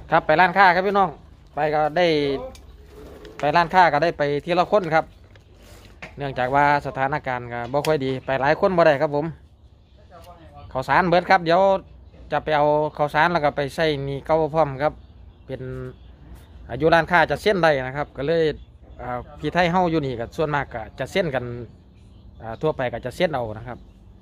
ครับไปร้านค้าครับพี่น้องไปก็ได้ไปร้านค้าก็ได้ไปทีละคนครับเนื่องจากว่าสถานการณ์ก็บ่ค่อยดีไปหลายคนบ่ได้ครับผมข้าวสารเบิดครับเดี๋ยวจะไปเอาข้าวสารแล้วก็ไปใส่นี่เก้าพร้อมครับเป็นอายุร้านค้าจะเส้นได้นะครับก็เลยพี่ไทยเฮาอยู่นี่ก็ส่วนมากก็จะเส้นกันทั่วไปก็จะเส้นเอานะครับ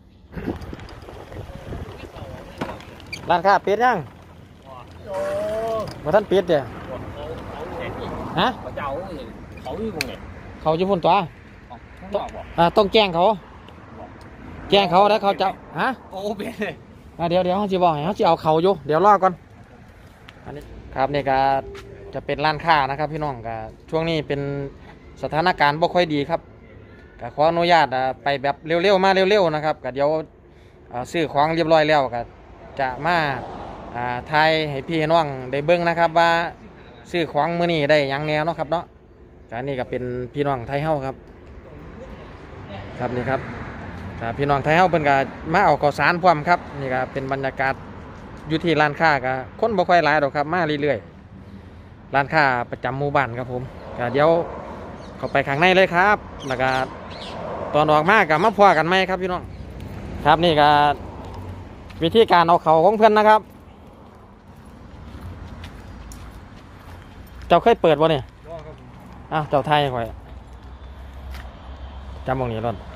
ร้านค้าปิดยังว่าท่านปิดเด้อฮะเขาอยู่ตรงไหนเขาอยู่พุ่นตัวต้องแจ้งเขาแล้วเขาจะฮะโอ้เป็นเดี๋ยวเขาจะบอกให้เขาจะเอาเขาอยู่เดี๋ยวรอก่อนอันนี้ครับนี่ก็จะเป็นร้านค้านะครับพี่น้องก็ช่วงนี้เป็นสถานการณ์บ่ค่อยดีครับก็ขออนุญาตไปแบบเร็วๆมาเร็วๆนะครับก็เดี๋ยวซื้อของเรียบร้อยแล้วก็จะมาทายให้พี่น้องได้เบิ้งนะครับว่าซื้อของมื้อนี้ได้ยังแนวเนาะครับเนาะการนี้ก็เป็นพี่น้องไทยเฮาครับครับนี่ครับพี่น้องไทยเฮาเพิ่นก็มาเอาข้าวสารพร้อมครับนี่ก็เป็นบรรยากาศอยู่ที่ร้านค้าก็คนบ่ค่อยหลายดอกครับมาเรื่อยๆร้านค้าประจำหมู่บ้านครับผมก็เดี๋ยวเข้าไปข้างในเลยครับแล้วก็ตอนออกมาก็มาพอกันไหมครับพี่น้องครับนี่ก็วิธีการเอาเขาของเพื่อนนะครับเจ้าเคยเปิดบ่เนี่ยเจ้าไทยค่อยจำมองนี้ร่อน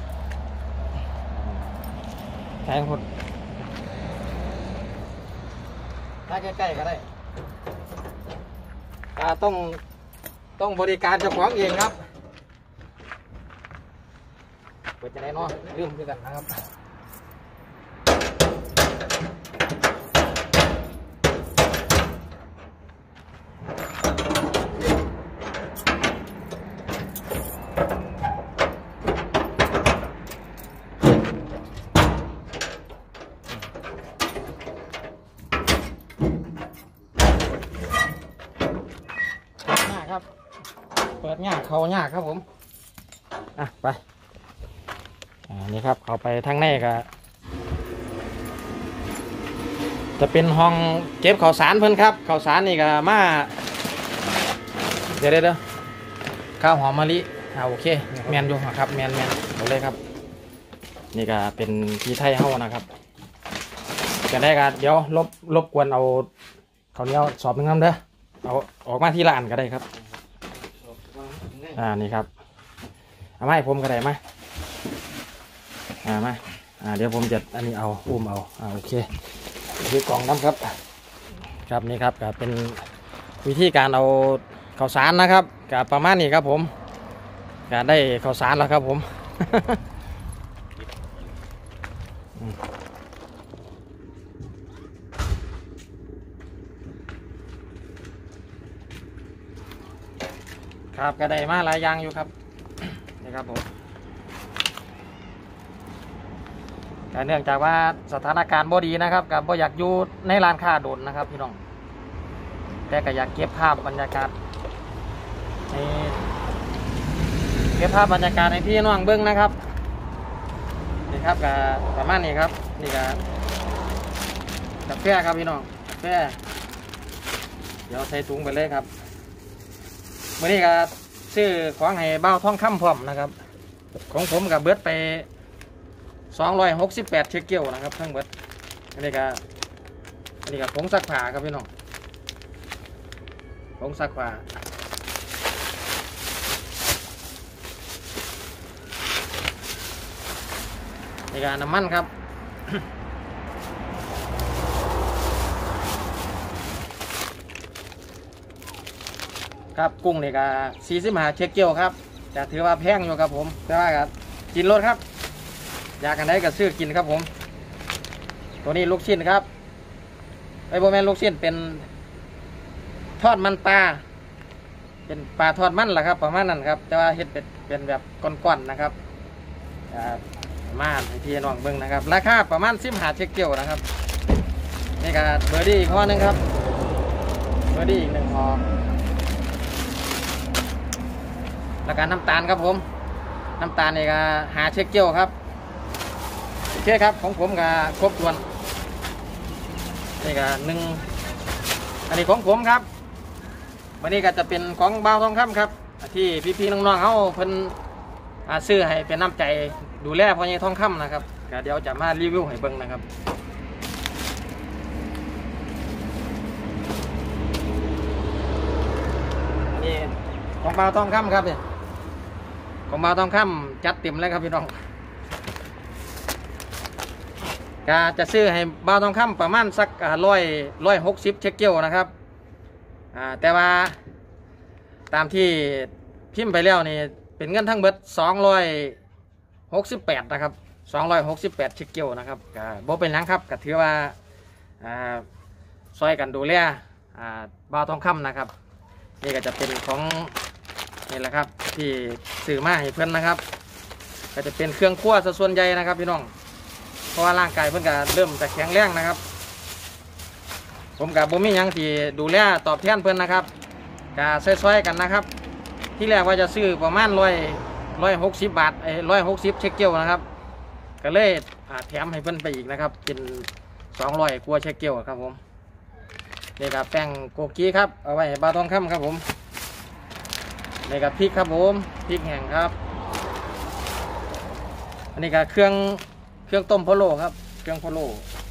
แทงคนถ้าใกล้ๆก็ได้ต้องบริการเจ้าของเองครับเปิดจะได้เนาะลืมคือกันนะครับครับเปิดง่ายเขาง่ายครับผมไปนี่ครับเขาไปทางในก็จะเป็นห้องเก็บข้าวสารเพิ่นครับข้าวสารนี่ก็มาเดี๋ยวข้าวหอมมะลิโอเคแมนอยู่ครับแมนเอาเลยครับนี่ก็เป็นที่ไทยเฮานะครับจะได้กันเดี๋ยวลบกวนเอาข้าวเหนียวสอบหนึ่งคำเด้อเอาออกมาที่ร้านก็ได้ครับนี่ครับเอามาให้ผมก็ได้มามาเดี๋ยวผมจะอันนี้เอาอุ้มเอาโอเคคือกล่องน้ำครับครับนี่ครับก็เป็นวิธีการเอาข้าวสารนะครับก็ประมาณนี้ครับผมก็ได้ข้าวสารแล้วครับผมครับก็ได้มาหลายอย่างอยู่ครับนี่ครับผมแต่เนื่องจากว่าสถานการณ์บ่ดีนะครับกับบ่อยากอยู่ในร้านค้าโดนนะครับพี่น้องแต่ก็อยากเก็บภาพบรรยากาศให้พี่น้องเบิ้งนะครับนี่ครับก็ประมาณนี้ครับนี่ก็กาแฟครับพี่น้องกาแฟเดี๋ยวใส่ถุงไปเลยครับวันนี้ก็ซื้อของให้เบ้าทองคำพร้อมนะครับของผมกับเบิร์ดไป268เชคเกิลนะครับทั้งเบิร์ดอันนี้ก็ผงซักผ้าครับพี่น้องผงซักผ้านี่ก็น้ำมันครับครับกุ้งนี่ก็45เชคเกิลครับจะถือว่าแพงอยู่ครับผมแต่ว่าก็กินรสครับอยากกันได้ก็ซื้อกินครับผมตัวนี้ลูกชิ้นครับโบแมนลูกชิ้นเป็นทอดมันปลาเป็นปลาทอดมันแหละครับประมาณนั้นครับแต่ว่าเฮ็ดเป็นแบบก้อนๆนะครับมาให้พี่น้องเบิ่งนะครับราคาประมาณ15เชคเกิลนะครับนี่ก็เบอร์ดี้อีกห่อนึงครับเบอร์ดี้อีก1ห่อแล้วก็น้ำตาลครับผมน้ำตาลนี่ก็5เชคเกิลครับโอเคครับของผมก็ครบถ้วนนี่ก็1 อันนี้ของผมครับวันนี้ก็จะเป็นของบ่าวทองคำครับที่พี่ๆน้องๆเขาเพิ่นซื้อให้เป็นน้ำใจดูแลพ่อใหญ่ทองคำนะครับเดี๋ยวจะมารีวิวให้เบิ่งนะครับอันนี้ของบ่าวทองคำครับเนี่ยของบ่าวทองคำจัดเต็มเลยครับพี่น้องก็จะซื้อให้บ่าวทองคำประมาณสัก160เช็คเกี้ยวนะครับแต่ว่าตามที่พิมพ์ไปแล้วนี่เป็นเงินทั้งเบิด268นะครับ268เช็คเกี้ยวนะครับก็บ่เป็นหยังครับก็ถือว่าซอยกันดูแลบ่าวทองคำนะครับนี่ก็จะเป็นของนี่แหละครับที่ซื้อมาให้เพื่อนนะครับก็จะเป็นเครื่องครัวส่วนใหญ่นะครับพี่น้องเพราะว่าร่างกายเพื่อนก็เริ่มจะแข็งแรงนะครับผมกับบ่มีหยังที่ดูแลตอบแทนเพื่อนนะครับก็ซอยๆกันนะครับที่แรกว่าจะซื้อประมาณ160 บาท160เช็คเกี้ยวนะครับก็เลยแถมให้เพื่อนไปอีกนะครับเป็น200กว่าเช็คเกี้ยวครับผมนี่ครับแป้งโกกีครับเอาไว้ให้บ่าวทองคำครับผมนี่กับพริกครับผมพริกแห้งครับอันนี้ก็เครื่องต้มพะโล้ครับเครื่องพะโล้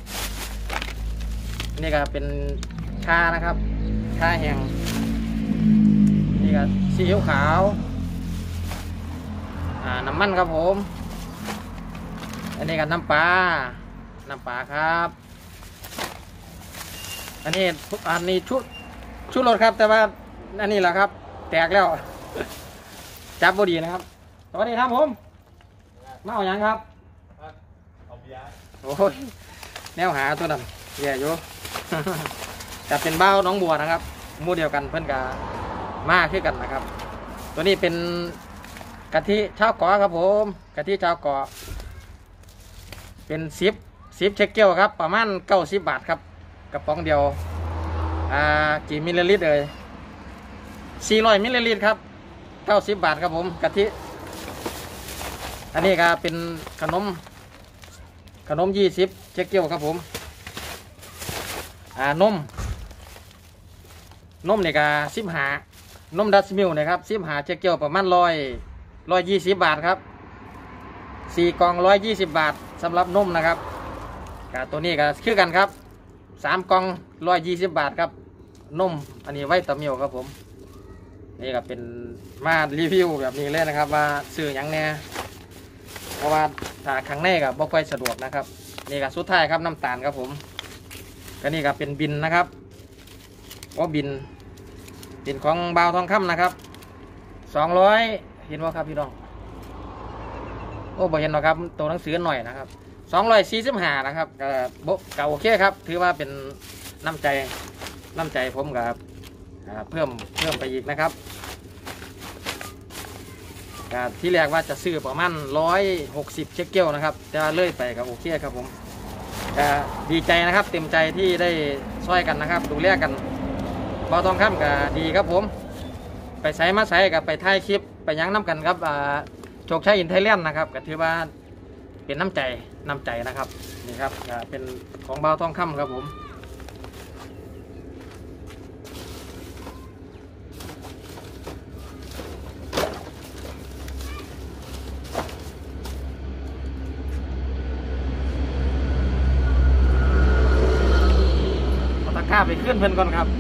นี่ก็เป็นชานะครับชาแห้งนี่ก็ซีอิ๊วขาวน้ำมันครับผมอันนี้ก็น้ำปลาครับอันนี้ชุดรสครับแต่ว่าอันนี้แหละครับแตกแล้วจับบดีนะครับสวัสดีครับผมมาเอาอย่างครับเอาเบียร์โอ้ยแนวหาตัวนั้นแย่อยู่ จะเป็นเบ้าน้องบัวนะครับหมู่เดียวกันเพื่อนกับมาคือกันนะครับตัวนี้เป็นกะทิชาวเกาะครับผมกะทิชาวเกาะเป็น10เช็คเกี้ยวครับประมาณ90 บาทครับกระป๋องเดียวกี่มิลลิลิตรเลย400มิลลิลิตรครับ90 บาทครับผมกะทิอันนี้ก็เป็นขนม20เช็คเกี้ยวครับผมนมเนี่ยก็15นมดัชมิลนะครับ15เช็คเกี้ยวประมาณ120 บาทครับ4 กล่อง120 บาทสำหรับนมนะครับกับตัวนี้ก็คือกันครับ3 กล่อง120 บาทครับนมอันนี้ไวตามิลครับผมนี่ก็เป็นมารีวิวแบบนี้เลยนะครับว่าซื้ออย่างแน่เพราะว่าถ้าข้างในก็บ่ค่อยสะดวกนะครับนี่ก็สุดท้ายครับน้ำตาลครับผมก็นี่ก็เป็นบินนะครับบินของบ่าวทองคำนะครับ200เห็นว่าครับพี่น้องบ่เห็นหรอกครับตัวหนังสือหน่อยนะครับ245นะครับก็โอเคครับถือว่าเป็นน้ำใจผมกับเพิ่มไปอีกนะครับที่แรกว่าจะซื้อประมาณ160เช็คเกี้ยวนะครับแต่เลื่อยไปกับโอเคครับผมดีใจนะครับเต็มใจที่ได้ช่วยกันนะครับดูแลกันบ่าวทองคำก็ดีครับผมไปใส่มาใส่กับไปถ่ายคลิปไปยั้งน้ำกันครับโชคชัยอินไทยแลนด์นะครับก็ถือว่าเป็นน้ำใจนะครับนี่ครับเป็นของบ่าวทองคำครับผมตะกร้าไปขึ้นเพิ่นก่อนครับ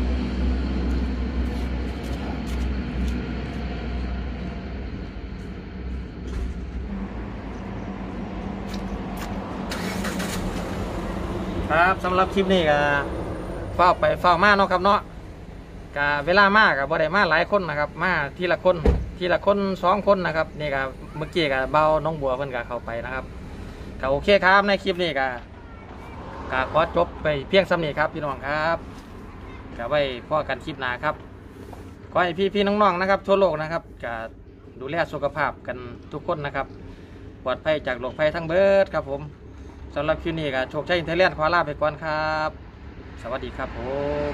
ครับสำหรับคลิปนี้ก็เฝ้าไปเฝ้ามาเนาะครับเนาะก็เวลามากกับบ่ได้มาหลายคนนะครับมาทีละคน2 คนนะครับนี่ก็เมื่อกี้กับเบาน้องบัวเพิ่นก็เข้าไปนะครับก็โอเคครับในคลิปนี้ก็ขอจบไปเพียงสำนี้ครับพี่น้องครับก็ไว้พอกันคลิปหน้าครับขอให้พี่น้องๆนะครับทั่วโลกนะครับก็ดูแลสุขภาพกันทุกคนนะครับปลอดภัยจากโรคภัยทั้งเบิดครับผมสำหรับคลิปนี้ก็โชคชัยอินเทอร์เน็ตขอลาไปก่อนครับสวัสดีครับผม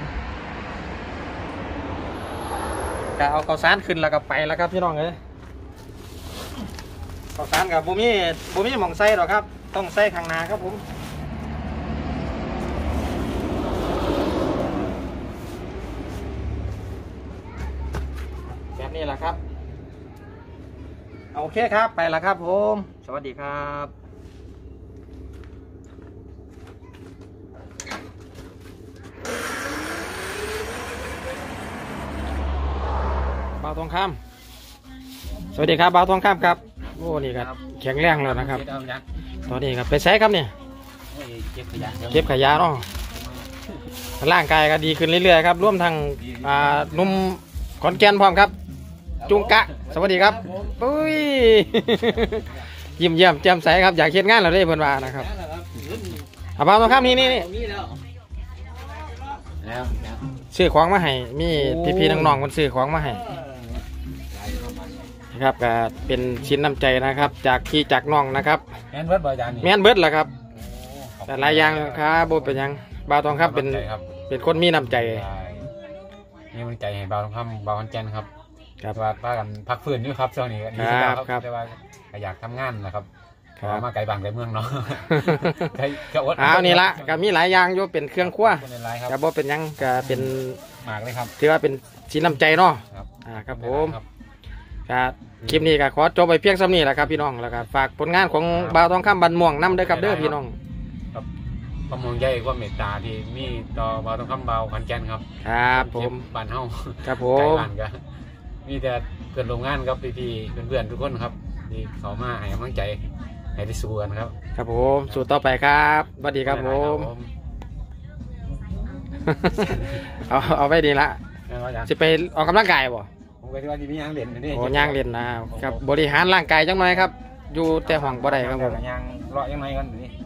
ก็เอาข้าวสารขึ้นแล้วก็ไปแล้วครับพี่น้องเลยข้าวสารกับบุมี่หม่องไส้หรอกครับต้องไส้ข้างหน้าครับผมครับโอเคครับไปละครับผมสวัสดีครับบ่าวทองคำสวัสดีครับบ่าวทองคำครับโอ้นี่ครับแข็งแรงแล้วนะครับตอนนี้ครับไปใช้ครับเนี่ยเก็บขยะเนาะร่างกายก็ดีขึ้นเรื่อยๆครับร่วมทางนุ่มขอนแก่นพร้อมครับจุงกะสวัสดีครับปุ้ย ยิ้มเยี่ยมแจ่มใสครับอยากเฮ็ดงานเราได้เพิ่นว่านะครับเอาบ่าวทองคำนี่ซื้อของมาให้มีพี่ๆน้องๆคนซื้อของมาให้นะครับก็เป็นชิ้นน้ำใจนะครับจากพี่จากน้องนะครับแม่นเบิดบ่อาจารย์นี่แม่นเบิดแหละครับแต่หลายอย่างครับบ่เป็นหยังบ่าวทองคำเป็นคนมีน้ำใจนี่มันใจให้บ่าวทองคำบ่าวขอนแก่นครับว่ากันพักฟื้นอยู่ครับช่วงนี้ดีครับแต่ว่าอยากทำงานนะครับมาไกลบางไกลเมืองเนาะนี่ละก็มีหลายอย่างอยู่เป็นเครื่องครัวก็บ่เป็นหยังก็เป็นมากเลยครับถือว่าเป็นชิ้นน้ำใจเนาะครับผมครับคลิปนี้ก็ขอจบไปเพียงส่ำนี้แหละครับพี่น้องแล้วก็ฝากผลงานของบ่าวทองคำบันม่วงนำเด้อครับเด้อพี่น้องความห่วงใยความเมตตาที่มีต่อบ่าวทองคำบ่าวขอนแก่นครับครับผมบ้านเฮาครับผมไกลบ้านก็มีแต่เพื่อนโรงงานครับพี่ๆเพื่อนๆทุกคนครับที่เขามาให้กำลังใจให้ได้สู้กันครับครับผมสู้ต่อไปครับสวัสดีครับผมเอาไปดีละจะไปออกกำลังกายบ่ผมก็ที่ว่าที่มีย่างเล่นนี่โอ้ย่างเล่นนะครับบริหารร่างกายจังหน่อยครับอยู่แต่ห้องบ่ได้ครับผมย่างเลาะยังไงกันนี่